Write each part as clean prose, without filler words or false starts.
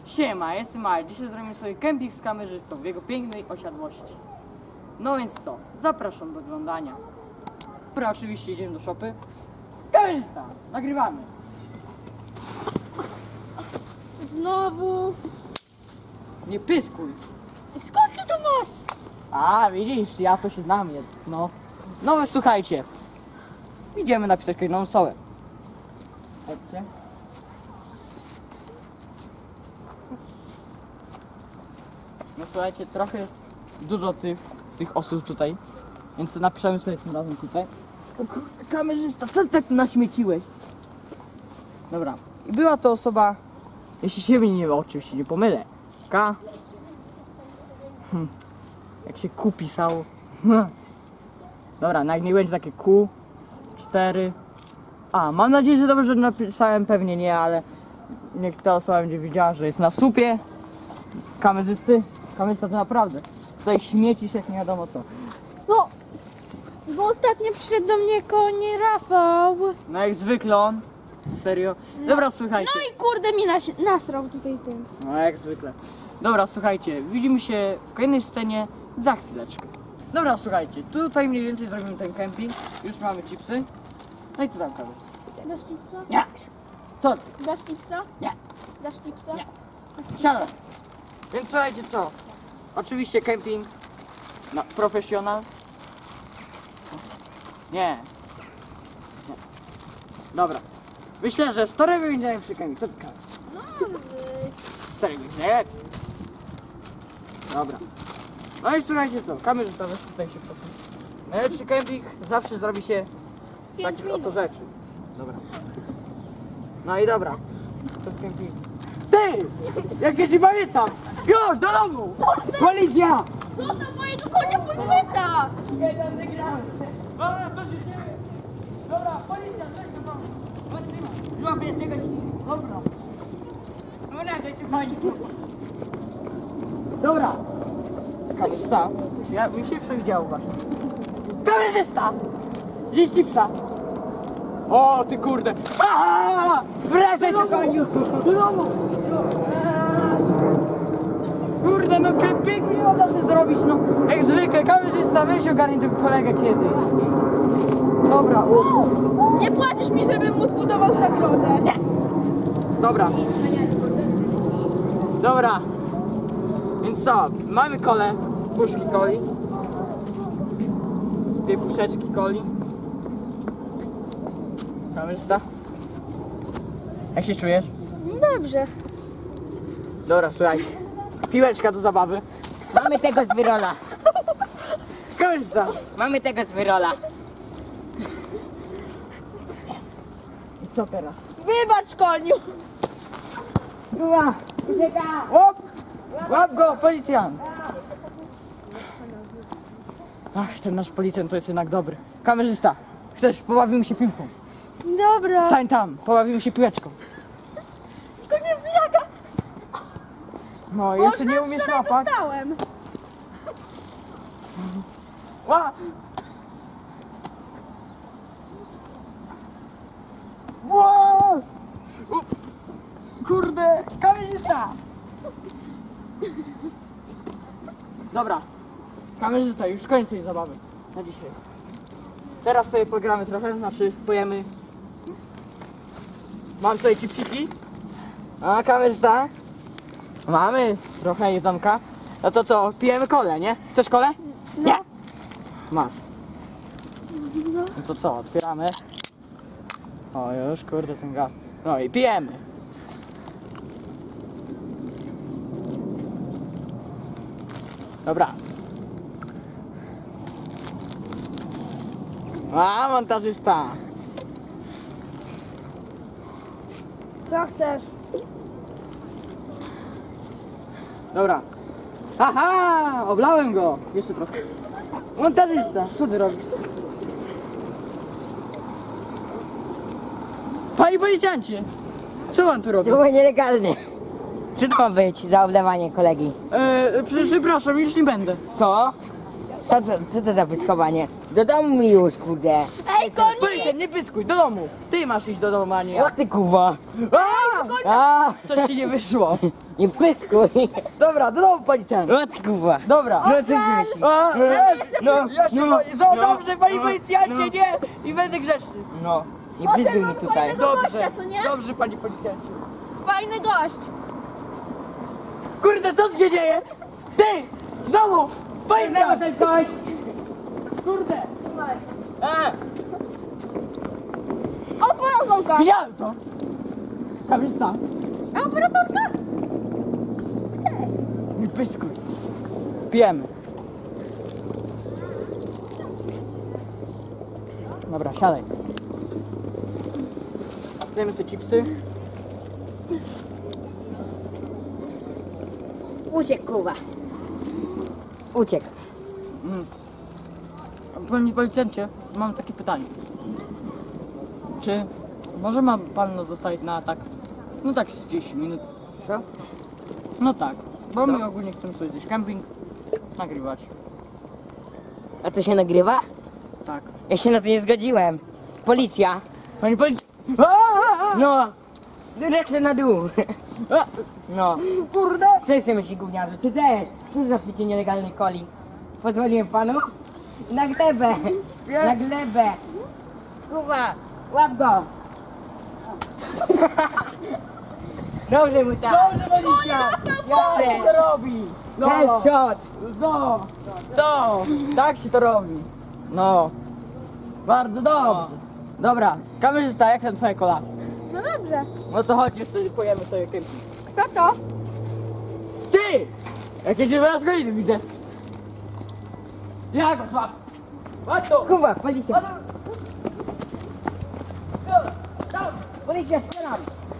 Siema, jestem Maja. Dzisiaj zrobimy sobie kemping z kamerzystą w jego pięknej osiadłości. No więc co? Zapraszam do oglądania. Dobra, oczywiście idziemy do szopy. Kamerzysta, nagrywamy. Znowu. Nie pyskuj. Skąd ty to masz? A, widzisz, ja to się znam. No więc słuchajcie. Idziemy napisać kolejną sołę. Chodźcie. No słuchajcie, trochę dużo tych osób tutaj, więc napiszemy sobie tym razem tutaj. O kurde, kamerzysta, co ty tak naśmieciłeś? Dobra, i była to osoba, jeśli się nie oczywiście nie pomylę, K. Jak się Q pisało. Dobra, jak nie będzie takie Q, 4. A, mam nadzieję, że dobrze napisałem, pewnie nie, ale niech ta osoba będzie wiedziała, że jest na supie kamerzysty. Kamerzysta to naprawdę. Tutaj śmieci się jak nie wiadomo co. No, bo ostatnio przyszedł do mnie konie Rafał. No jak zwykle on. Serio. Dobra, słuchajcie. No i kurde mi nasrał tutaj tym. No jak zwykle. Dobra, słuchajcie. Widzimy się w kolejnej scenie za chwileczkę. Dobra, słuchajcie. Tutaj mniej więcej zrobimy ten kemping. Już mamy chipsy. No i co tam, kamerzysta? Dasz chipsa? Nie. Co? Dasz chipsa? Nie. Dasz chipsa? Nie. Siadaj. Więc słuchajcie co? Oczywiście kemping no, profesjonal. Nie. Dobra. Myślę, że story będzie najlepszy kemping. Co ty kamerzysta? Story będzie najlepszy. Dobra. No i słuchajcie co? Kamerzysta weź tutaj się proszę. Najlepszy kemping zawsze zrobi się z takich oto rzeczy. Dobra. No i dobra. To kemping. Ty! Jak ja ci pamiętam! Już, do domu! Kolizja! Co tam mojego konia policja? Nie, tam nie grałem. Dobra, to się nie... Dobra, policja, cześć do domu. Chodź, złapię tego się. Dobra. Dobra, dajcie fajnie. Dobra. Kamerzysta. Mi się przewidziało właśnie. Kamerzysta! Gdzieś ci psa. O, ty kurde. Aaaa! Wracaj do koniu! Do domu! Kurde, no kempingu nie można sobie zrobić, no. Jak zwykle, kamerzysta, weź ogarnij tego kolegę kiedyś. Dobra, Nie płacisz mi, żebym mu zbudował zagrodę. Nie. Dobra. Dobra. Więc co? Mamy kole. Puszki coli. 2 puszeczki coli. Kamerzysta? Jak się czujesz? Dobrze. Dobra, słuchaj. Piłeczka do zabawy. Mamy tego z Wyrola. Kamerzysta. Mamy tego z Wyrola. I co teraz? Wybacz koniu. Uła. Łap! Łap go, policjant! Ach, ten nasz policjant to jest jednak dobry. Kamerzysta, chcesz, pobawimy się piłką. Dobra. Stań tam, pobawimy się piłeczką. Tylko nie wzraga. No, jeszcze nie umiesz łapać. Dostałem. Ła! Ła! Kurde, kamerzysta! Dobra, kamerzysta, już koniec tej zabawy na dzisiaj. Teraz sobie pogramy trochę, znaczy pojemy. Mam tutaj chipsiki. A kamerzysta? Mamy trochę jedzonka. No to co, pijemy kolę, nie? Chcesz kolę? Nie. Masz. No to co, otwieramy. O już, kurde, ten gaz. No i pijemy. Dobra. A, montażysta. Co chcesz? Dobra. Aha, oblałem go. Jeszcze trochę. Montażysta, co ty robisz? Panie policjancie, co pan tu robi? To było nielegalne. Co to ma być za obdawanie kolegi? Przepraszam, już nie będę. Co? Co to za wyskowanie? Do domu mi już, kurde. Ej, koni! Policjant, nie pyskuj, do domu. Ty masz iść do domu, a nie ja. O ty kuwa. A! A, Coś ci nie wyszło. Nie pyskuj. Dobra, do domu policjant. O ty kurwa. Dobra. No co ty myślisz? Dobrze, panie policjancie, nie! I będę grzeczny. No. Nie pyskuj mi tutaj. Dobrze, Dobrze, co nie? dobrze, panie policjancie. Fajny gość. Kurde, co tu się dzieje? Ty! Znowu! Policjant! ten koń. Kurde! A, Operatorka. Widziałem to! Kamerzysta, Operatorka. nie pyskuj. Pijemy. Dobra, siadaj. Dajmy sobie chipsy. uciekł kurwa. Uciekł. Panie policjancie, mam takie pytanie. Czy może ma pan nas zostawić na tak, no tak z 10 minut? Co? No tak, bo Co? my ogólnie chcemy sobie gdzieś camping nagrywać. A to się nagrywa? Tak. Ja się na to nie zgodziłem. Policja. Panie policjancie! No. Ręce na dół. No. Kurde! Co jest myśli gówniarzu? Ty też. Co za picie nielegalnej coli? Pozwoliłem panu? Na glebę. Na glebę. Kurwa. Łap go. Dobrze mu tak. Dobrze, policjant! Dobrze. Jak się to robi? No, Headshot. no, no, tak się to robi. No, bardzo dobrze. Dobra, kamerzysta, jak tam twoja kola? No dobrze. No to chodź, jeszcze pojemy sobie kemping. Kto to? Ty! Jak jedziemy raz godziny widzę. Ja go złap. Chodź tu! Kurwa, policja. Policja, strzelam.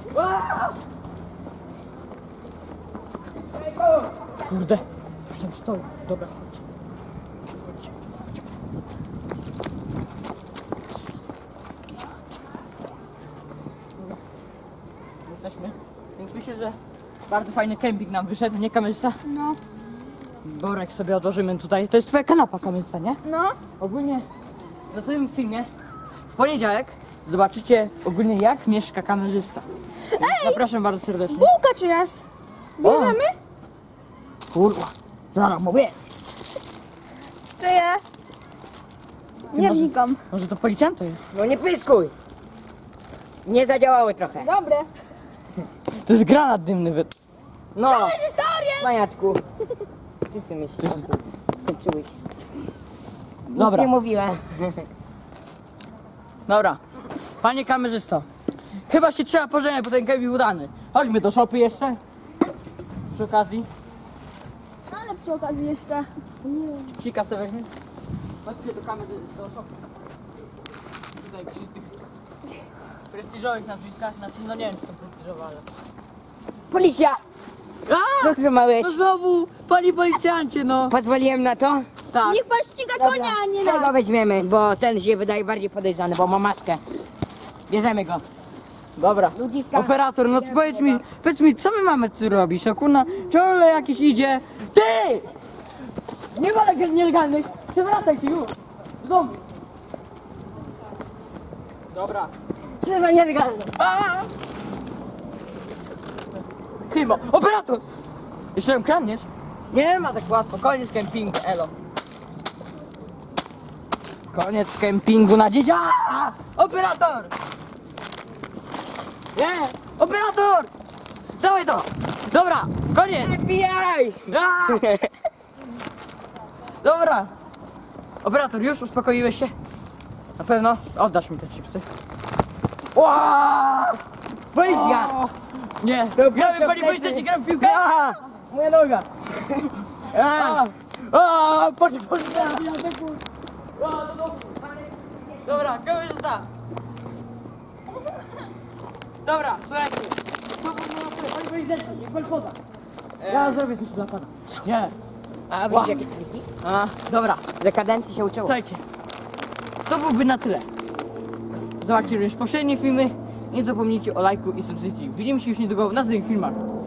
Kurde, już tam stoi. Dobra, chodź. Chodź. Jesteśmy. Więc myślę, że bardzo fajny kemping nam wyszedł, nie kamerzysta? No. Borek sobie odłożymy tutaj. To jest twoja kanapa, kamerzysta, nie? No. Ogólnie w tym filmie w poniedziałek zobaczycie ogólnie jak mieszka kamerzysta. Więc zapraszam bardzo serdecznie. Bułka czyjaś. Bierzemy? Kurwa, zaraz mówię. Czyje? Nie może- wnikam. Może to policjanta jest? No nie pyskuj. Nie zadziałały trochę. Dobre. To jest granat dymny. No, Historię! maniaczku. Wszyscy myślą. Skończyłeś. Nic Dobra. nie mówiłem. Dobra, panie kamerzysto, chyba się trzeba pożegnać, bo ten kemping udany. Chodźmy do szopy jeszcze. Przy okazji. Ale przy okazji jeszcze. Psika sobie weźmie. Chodźcie do kamerzysty, do szopy. Tutaj przy tych prestiżowych nazwiskach, znaczy no nie wiem czy są prestiżowe, ale... Policja! A! Zatrzymałeś. No znowu, panie policjancie, no. Pozwoliłem na to? Tak. Niech pan ściga konia, a nie Tego nas. weźmiemy, bo ten się wydaje bardziej podejrzany, bo ma maskę. Bierzemy go. Dobra. Ludziska. Operator, no to powiedz mi, co my mamy tu robić? No kurna, ciągle jakiś idzie. Ty! Nie ma legend nielegalnych. Przewracaj się już. Do domu. Dobra. Co za nielegalne? Chyba. Operator! Jeszcze ją kradniesz? Nie ma tak łatwo. Koniec kempingu, elo. Koniec kempingu na dzieci. Operator! Nie! Operator! Dawaj to! Dobra, koniec! Zbijaj! A! Dobra. Operator, już uspokoiłeś się? Na pewno? Oddasz mi te chipsy. Ła! Policja! Nie, gramy, panie policjancie, gram w piłkę! A, moja noga! Poczekaj, dobra, kamerzysta! Dobra, słuchajcie. Panie policjancie, niech pan poda. Ja zrobię coś dla pana. Nie. A widzisz jakie triki? Dobra, Za kadencji się uczyło. słuchajcie. To byłby na tyle. Zobaczcie również poprzednie filmy. Nie zapomnijcie o lajku i subskrypcji. Widzimy się już niedługo w następnych filmach.